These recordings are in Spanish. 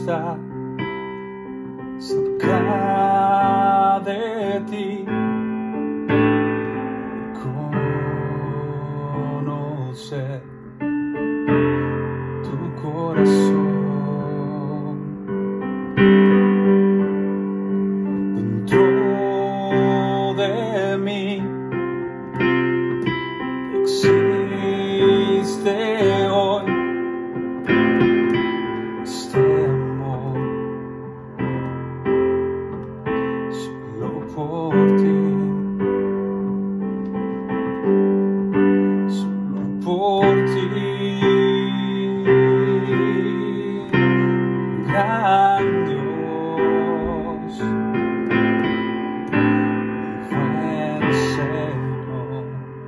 está cerca de ti. Conocer tu corazón dentro de mí existe hoy este amor solo por ti, solo por ti. Gran Dios, buen Señor.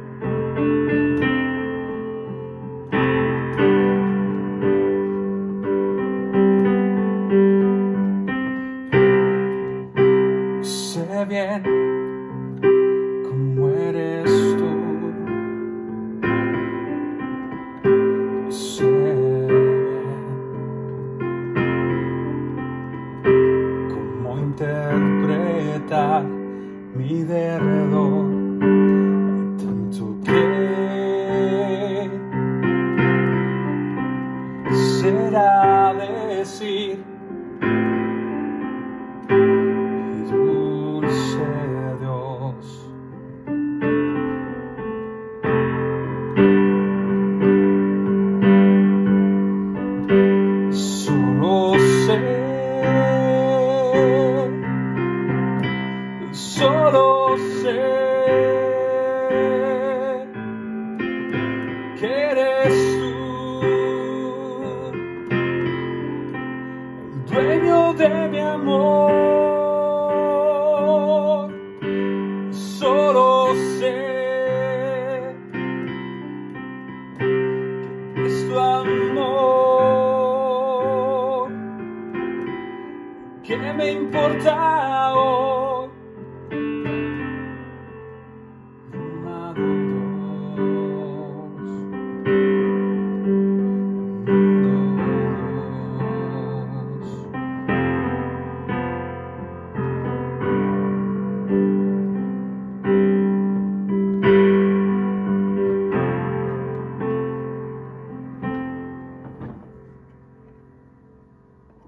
Sé bien cómo eres tú, sé bien cómo interpretar mi derredor. Hay tanto que será decir. Dulce Dios, solo sé que eres tú, el dueño de mi amor. Solo sé que es tu amor que me importa hoy.